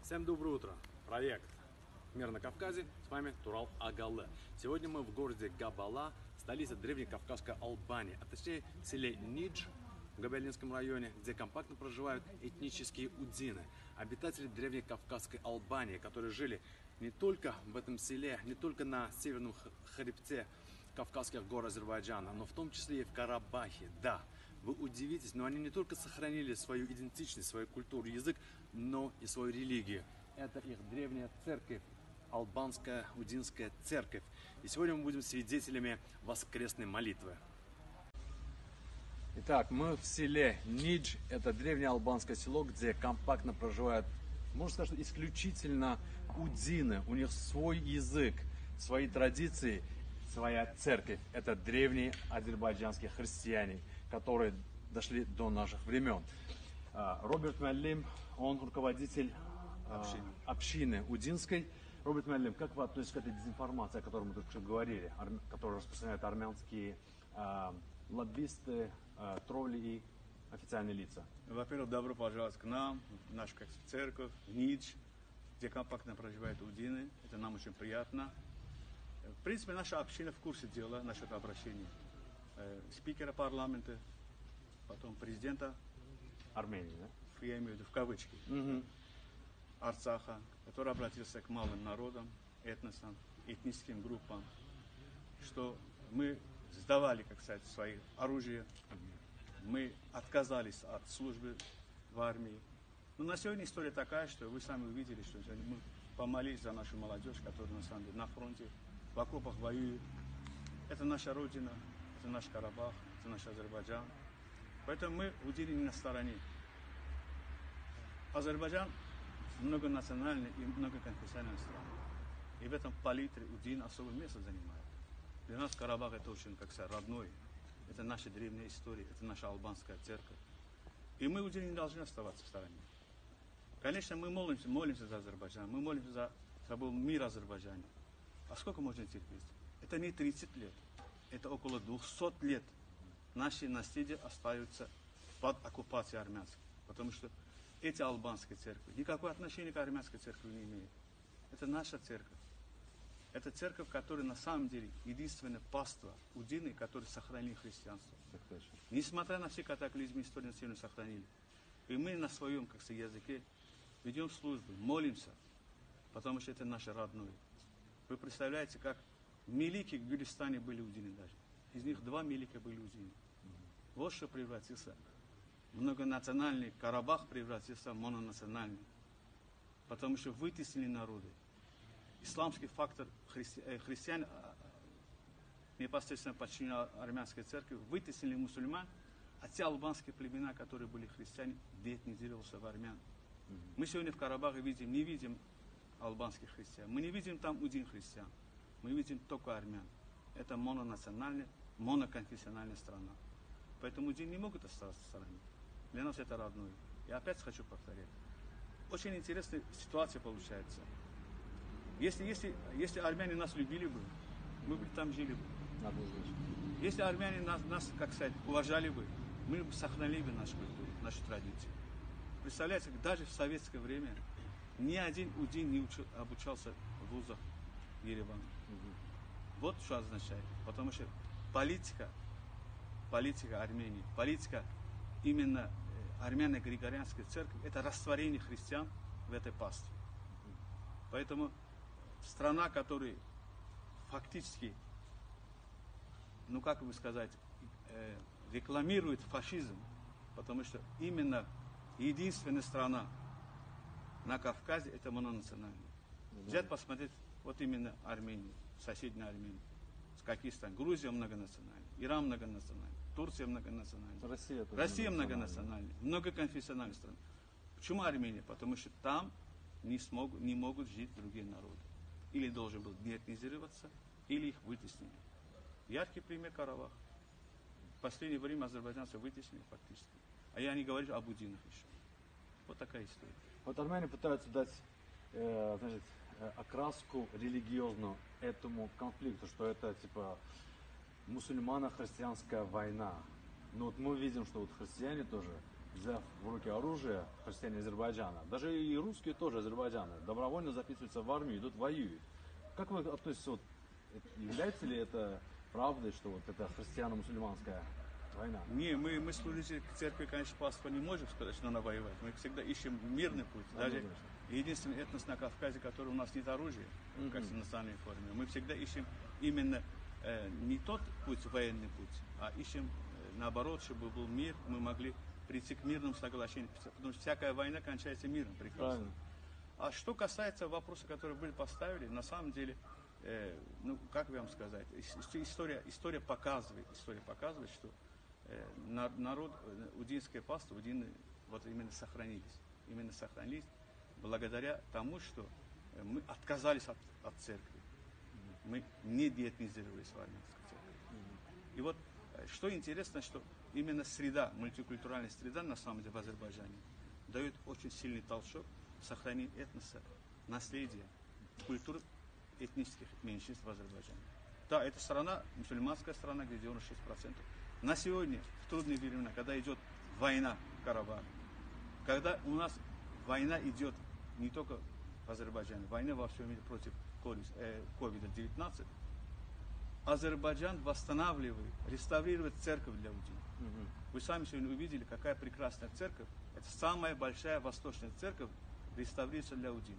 Всем доброе утро! Проект «Мир на Кавказе». С вами Турал Агалле. Сегодня мы в городе Габала, столице древнекавказской Албании, а точнее в селе Нидж в Габалинском районе, где компактно проживают этнические удины, обитатели древнекавказской Албании, которые жили не только в этом селе, не только на северном хребте Кавказских гор Азербайджана, но в том числе и в Карабахе. Да, вы удивитесь, но они не только сохранили свою идентичность, свою культуру, язык, но и свою религию. Это их древняя церковь, албанская удинская церковь. И сегодня мы будем свидетелями воскресной молитвы. Итак, мы в селе Нидж. Это древнее албанское село, где компактно проживают, можно сказать, исключительно удины. У них свой язык, свои традиции, своя церковь. Это древние азербайджанские христиане, которые дошли до наших времен. Роберт Муаллим, он руководитель общины удинской. Роберт Муаллим, как вы относитесь к этой дезинформации, о которой мы только что говорили, которую распространяют армянские лоббисты, тролли и официальные лица? Во-первых, добро пожаловать к нам, в нашу церковь, в Нидж, где компактно проживают удины. Это нам очень приятно. В принципе, наша община в курсе дела насчет обращения спикера парламента, потом президента Армении, да? Я имею в виду в кавычки, Арцаха, который обратился к малым народам, этносам, этническим группам, что мы сдавали, как сказать, свои оружие, мы отказались от службы в армии. Но на сегодня история такая, что вы сами увидели, что мы помолились за нашу молодежь, которая на самом деле на фронте, в окопах воюет. Это наша родина, это наш Карабах, это наш Азербайджан. Поэтому мы удивлены на стороне. Азербайджан многонациональная и многоконфессиональная страна. И в этом палитре удин особое место занимает. Для нас Карабах это очень, как сказать, родной. Это наша древняя история, это наша албанская церковь. И мы удин не должны оставаться в стороне. Конечно, мы молимся за Азербайджан, мы молимся за мир Азербайджана. А сколько можно терпеть? Это не 30 лет, это около 200 лет. Наши наследия остаются под оккупацией армянской. Потому что эти албанские церкви никакого отношения к армянской церкви не имеют. Это наша церковь. Это церковь, которая на самом деле единственное паство удины, которые сохранили христианство. Несмотря на все катаклизмы истории, все сохранили. И мы на своем, как сказать, языке ведем службу, молимся, потому что это наше родное. Вы представляете, как милики в Гюлистане были удины даже. Из них 2 милика были удины. Вот что превратился. Многонациональный Карабах превратился в мононациональный. Потому что вытеснили народы. Исламский фактор христиан, непосредственно подчиненные армянской церкви, вытеснили мусульман, а те албанские племена, которые были христиане, деэтнизировался в армян. Мы сегодня в Карабахе не видим албанских христиан. Мы не видим там удин христиан. Мы видим только армян. Это мононациональная, моноконфессиональная страна. Поэтому удин не могут оставаться в стороне. Для нас это родное. Я опять хочу повторять. Очень интересная ситуация получается. Если армяне нас любили бы, мы бы там жили бы. Если армяне нас, как сказать, уважали бы, мы бы сохранили бы нашу культуру, нашу традицию. Представляете, даже в советское время ни один удин не обучался в вузах Еревана. Вот что означает. Потому что политика Армении, политика именно армяно-григорианской церкви, это растворение христиан в этой пастве. Поэтому страна, которая фактически, как бы сказать, рекламирует фашизм, потому что именно единственная страна на Кавказе это мононациональная. Взять посмотреть, вот именно Армению, соседняя Армения. С каких стран? Грузия многонациональная, Иран многонациональный, Турция многонациональная, Россия многонациональная, многоконфессиональная страна. Почему Армения? Потому что там не могут жить другие народы. Или должен был деэтнизироваться, или их вытеснили. Яркий пример Карабах. В последнее время азербайджанцы вытеснили фактически. А я не говорю об удинах еще. Вот такая история. Вот армяне пытаются дать окраску религиозную этому конфликту, что это типа мусульмано-христианская война. Но вот мы видим, что вот христиане тоже взяв в руки оружие, христиане Азербайджана, даже и русские тоже Азербайджана, добровольно записываются в армию, идут воюют. Как вы относитесь, вот, является ли это правдой, что вот это христиано-мусульманская война? Не, мы служители церкви, конечно, паства не можем сказать, что надо воевать. Мы всегда ищем мирный путь. Даже единственный этнос на Кавказе, который у нас нет оружия, как в национальной форме. Мы всегда ищем именно не тот путь, военный путь, а ищем наоборот, чтобы был мир, мы могли прийти к мирному соглашению. Потому что всякая война кончается миром, прекрасно. Правильно. А что касается вопроса, которые были поставили, на самом деле, ну, как вам сказать, история показывает, что народ, удинское паство, удины вот именно сохранились благодаря тому, что мы отказались от церкви. Мы не деятельнизировались в армянской церкви. И вот, что интересно, что именно среда, мультикультуральная среда, на самом деле, в Азербайджане, дает очень сильный толчок в сохранении этноса, наследия, культуры этнических меньшинств в Азербайджане. Да, это страна, мусульманская страна, где 96%. На сегодня, в трудные времена, когда идет война в Карабахе, когда у нас война идет не только в Азербайджане, война во всем мире против COVID-19, Азербайджан восстанавливает, реставрирует церковь для удин. Вы сами сегодня увидели, какая прекрасная церковь. Это самая большая восточная церковь, реставрируется для удин.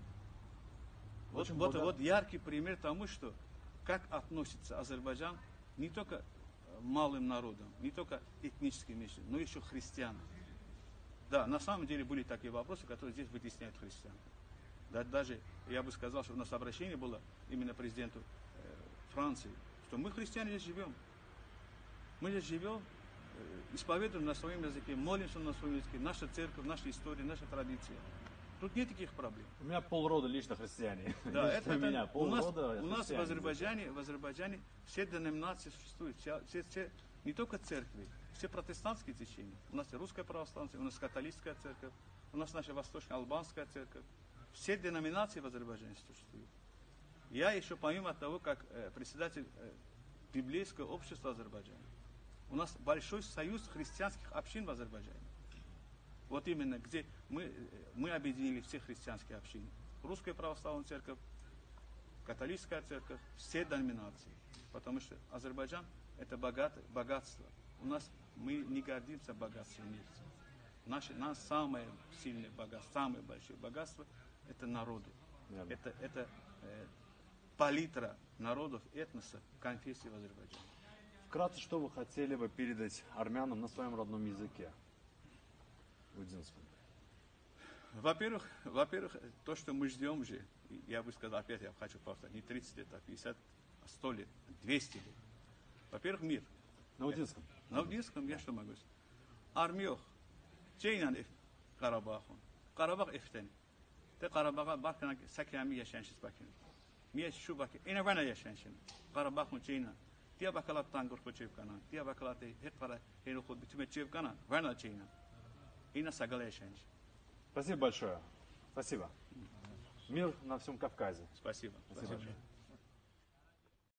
Вот яркий пример тому, что как относится Азербайджан не только малым народом, не только этническим меньшинством, но еще христианам. Да, на самом деле были такие вопросы, которые здесь вытесняют христиан. Да, даже я бы сказал, что у нас обращение было именно президенту Франции, что мы, христиане, здесь живем. Мы здесь живем, исповедуем на своем языке, молимся на своем языке, наша церковь, наша история, наша традиция. Тут нет таких проблем. У меня полрода лично христиане. Да, это у нас в Азербайджане все деноминации существуют, все, не только церкви, все протестантские течения. У нас и русская православная, у нас католическая церковь, у нас наша восточно-албанская церковь. Все деноминации в Азербайджане существуют. Я еще, помимо того, как председатель библейского общества Азербайджана, у нас большой союз христианских общин в Азербайджане. Вот именно, где мы объединили все христианские общины. Русская православная церковь, католическая церковь, все деноминации. Потому что Азербайджан – это богатство. Мы не гордимся богатством мира. Наше самое сильное богатство, самое большое богатство – это народы. Это палитра народов, этносов, конфессий в Азербайджане. Вкратце, что вы хотели бы передать армянам на своем родном языке? Удинском. Во-первых, то, что мы ждем же, я бы сказал, опять я хочу повторить, не 30 лет, а 50, 100 лет, 200 лет. Во-первых, мир. На Удинском? На Удинском я что могу сказать? Армиох, Чейнан Карабаху, Карабах Эфтен. Те Карабаха Бакана Сакями Яшаншис Бакин. Мия Шубаки, Инавана Яшаншин, Карабаху Чейна. Тия Бакалат Тангур Почевкана, Тия Бакалаты Хетпара Херухот Битумечевкана, Вана Чейна. И на Сагалешанш. Спасибо большое. Спасибо. Мир на всем Кавказе. Спасибо. Спасибо.